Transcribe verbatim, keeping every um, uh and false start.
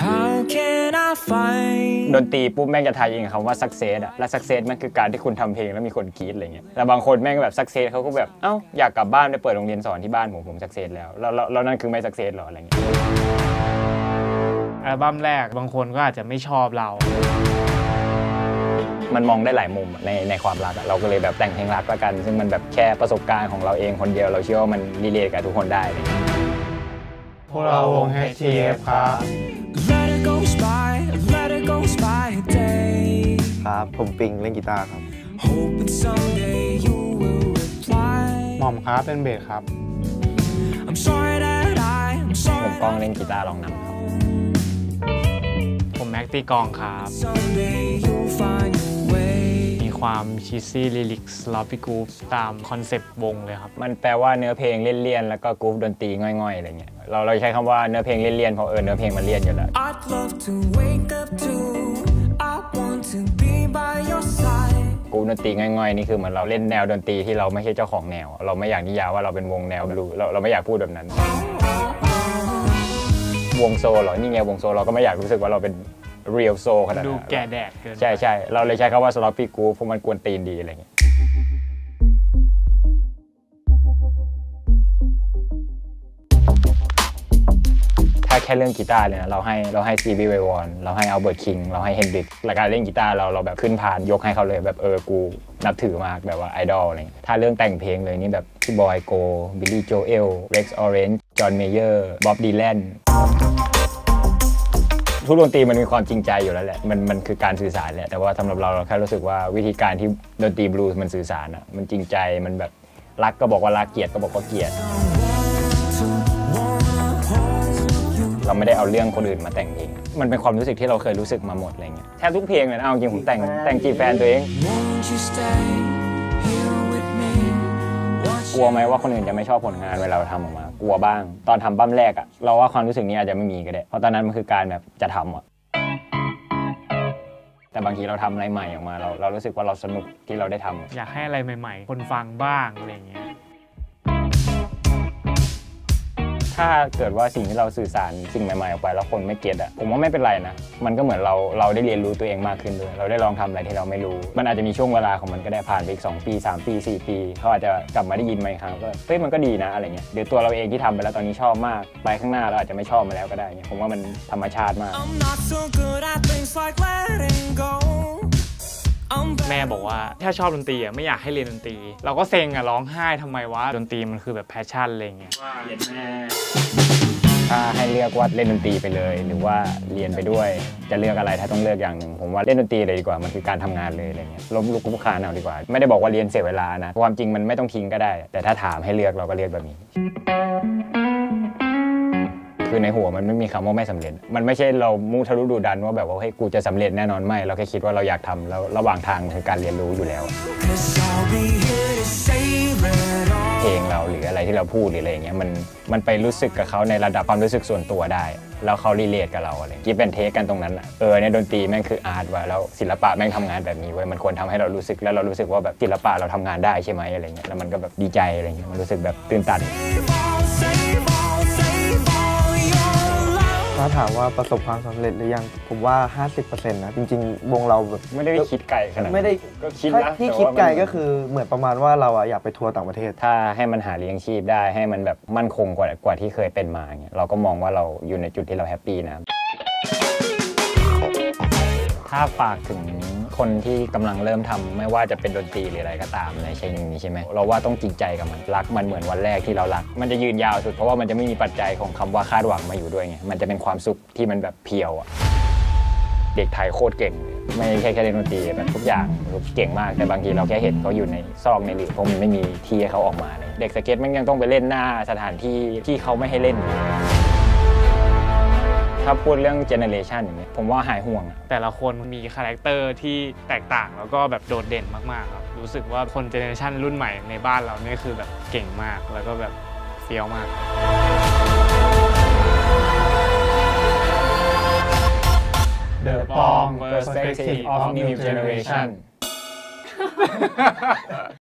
ดนตรีปุ๊บแม่งจะทายเองคำว่า success อะและ success มันคือการที่คุณทำเพลงแล้วมีคนกรี๊ดอะไรเงี้ยแต่บางคนแม่งแบบ success เขาก็แบบเอ้าอยากกลับบ้านไปเปิดโรงเรียนสอนที่บ้านผมผม success แล้วแล้วแล้วนั่นคือไม่ success หรออะไรเงี้ยอัลบั้มแรกบางคนก็อาจจะไม่ชอบเรามันมองได้หลายมุมในในความรักเราก็เลยแบบแต่งเพลงรักละกันซึ่งมันแบบแค่ประสบการณ์ของเราเองคนเดียวเราเชื่อว่ามันรีเลทกับทุกคนได้พวกเราวง เอช ที เอฟ ครับครับผมปิงเล่นกีตาร์ครับหม่อมครับเป็นเบสครับผมก้องเล่นกีตาร์ร้องนำครับผมแม็กตีกองครับมีความชีซี่ลิลิกส์ลอฟฟี่กรูฟตามคอนเซปต์วงเลยครับมันแปลว่าเนื้อเพลงเลี่ยนๆแล้วก็กรูฟดนตรีง่อยๆอะไรเงี้ยเราเราใช้คำว่าเนื้อเพลงเลี่ยนๆเพราะเออเนื้อเพลงมันเลี่ยนอยู่แล้วกรูฟดนตรีง่อยๆนี่คือเหมือนเราเล่นแนวดนตรีที่เราไม่ใช่เจ้าของแนวเราไม่อยากนิยามว่าเราเป็นวงแนวบลูเราเราไม่อยากพูดแบบนั้นวงโซเหรอนี่ไงวงโซเราก็ไม่อยากรู้สึกว่าเราเป็นเรียลโซขนาดนั้นดูแก่แดดเกินใช่ใช่เราเลยใช้คำว่าสล็อปปี้กรูฟเพราะมันกวนตีนดีอะไรเงี้ยถ้าแค่เรื่องกีตาร์เลยนะเราให้เราให้ซีบีไววอนเราให้อัลเบิร์ตคิงเราให้เฮนดริกและการเล่นกีตาร์เราเราแบบขึ้นผ่านยกให้เขาเลยแบบเออกูนับถือมากแบบว่าไอดอลอะไรถ้าเรื่องแต่งเพลงเลยนี่แบบพี่บอยโกบิลลี่โจเอลเร็กซ์ออเรนจ์จอห์นเมเยอร์บ๊อบดีแลนทุกดนตรีมันมีความจริงใจอยู่แล้วแหละมันมันคือการสื่อสารแหละแต่ว่าสำหรับเราเราแค่รู้สึกว่าวิธีการที่ดนตรีบลูส์มันสื่อสารอ่ะมันจริงใจมันแบบรักก็บอกว่ารักเกลียดก็บอกว่าเกลียดเราไม่ได้เอาเรื่องคนอื่นมาแต่งเองมันเป็นความรู้สึกที่เราเคยรู้สึกมาหมดอะไรเงี้ยแทบทุกเพลงเลยนะเอาจริงผมแต่งแต่งจีบแฟนตัวเองกลัวไหมว่าคนอื่นจะไม่ชอบผลงานเวลาเราทำออกมากลัวบ้างตอนทำบั้มแรกอะเราว่าความรู้สึกนี้อาจจะไม่มีก็ได้เพราะตอนนั้นมันคือการแบบจะทำอะแต่บางทีเราทำอะไรใหม่ออกมาเราเรารู้สึกว่าเราสนุกที่เราได้ทำอยากให้อะไรใหม่ๆคนฟังบ้างอะไรเงี้ยถ้าเกิดว่าสิ่งที่เราสื่อสารสิ่งใหม่ๆออกไปแล้วคนไม่เก็ตอ่ะผมว่าไม่เป็นไรนะมันก็เหมือนเราเราได้เรียนรู้ตัวเองมากขึ้นด้วยเราได้ลองทำอะไรที่เราไม่รู้มันอาจจะมีช่วงเวลาของมันก็ได้ผ่านไปอีกสองปีสามปีสี่ปีเขาอาจจะกลับมาได้ยินมาอีกครั้งก็เฮ้ยมันก็ดีนะอะไรเงี้ยหรือตัวเราเองที่ทำไปแล้วตอนนี้ชอบมากไปข้างหน้าเราอาจจะไม่ชอบมาแล้วก็ได้เงี้ยผมว่ามันธรรมชาติมากแม่บอกว่าถ้าชอบดนตรีอ่ะไม่อยากให้เรียนดนตรีเราก็เซ็งอ่ะร้องไห้ทำไมวะดนตรีมันคือแบบแพชชั่นอะไรเงี้ยถ้าให้เลือกว่าเล่นดนตรีไปเลยหรือว่าเรียนไปด้วยจะเลือกอะไรถ้าต้องเลือกอย่างหนึ่งผมว่าเล่นดนตรีเลยดีกว่ามันคือการทำงานเลยอะไรเงี้ยล้มลุกคลุกคลานเอาดีกว่าไม่ได้บอกว่าเรียนเสียเวลานะความจริงมันไม่ต้องทิ้งก็ได้แต่ถ้าถามให้เลือกเราก็เลือกแบบนี้คือในหัวมันไม่มีคำว่าไม่สำเร็จมันไม่ใช่เรามุ่งทะลุดุดันว่าแบบว่าเฮ้ยกูจะสำเร็จแน่นอนไม่เราแค่คิดว่าเราอยากทำแล้วระหว่างทางคือการเรียนรู้อยู่แล้วเพลงเราหรืออะไรที่เราพูดหรืออะไรอย่างเงี้ยมันมันไปรู้สึกกับเขาในระดับความรู้สึกส่วนตัวได้แล้วเขารีเลทกับเราอะไรกิฟเป็นเทคกันตรงนั้นอ่ะเออในดนตรีแม่งคืออาร์ตว่ะแล้วศิลปะแม่งทำงานแบบนี้เว้ยมันควรทำให้เรารู้สึกแล้วเรารู้สึกว่าแบบศิลปะเราทำงานได้ใช่ไหมอะไรเงี้ยแล้วมันก็แบบดีใจอะไรเงี้ยมันรู้สึกแบบตื่นตันถ้าถามว่าประสบความสำเร็จหรือยังผมว่า ห้าสิบเปอร์เซ็นต์ นะจริงๆวงเราแบบไม่ได้คิดไกลขนาดนั้นไม่ได้ก็คิดนะที่คิดไกลก็คือเหมือนประมาณว่าเราอยากไปทัวร์ต่างประเทศถ้าให้มันหาเลี้ยงชีพได้ให้มันแบบมั่นคงกว่ากว่าที่เคยเป็นมาเงี้ยเราก็มองว่าเราอยู่ในจุดที่เราแฮปปี้นะถ้าฝากถึงคนที่กำลังเริ่มทำไม่ว่าจะเป็นดนตรีหรืออะไรก็ตามในเชิงนี้ใช่ไหมเราว่าต้องจริงใจกับมันรักมันเหมือนวันแรกที่เรารักมันจะยืนยาวสุดเพราะว่ามันจะไม่มีปัจจัยของคำว่าคาดหวังมาอยู่ด้วยไงมันจะเป็นความสุขที่มันแบบเพียวอ่ะเด็กไทยโคตรเก่งไม่แค่แค่เล่นดนตรีแบบทุกอย่างเก่งมากแต่บางทีเราแค่เห็นเขาอยู่ในซอกในหลืบเพราะมันไม่มีที่ให้เขาออกมาเลยเด็กสเก็ตมันยังต้องไปเล่นหน้าสถานที่ที่เขาไม่ให้เล่นถ้าพูดเรื่องเจเนเรชันอย่างนี้ผมว่าหายห่วงแต่ละคนมีคาแรคเตอร์ที่แตกต่างแล้วก็แบบโดดเด่นมากๆครับรู้สึกว่าคนเจเนเรชันรุ่นใหม่ในบ้านเรานี่คือแบบเก่งมากแล้วก็แบบเฟี้ยวมาก The Pong Perspective of New Generation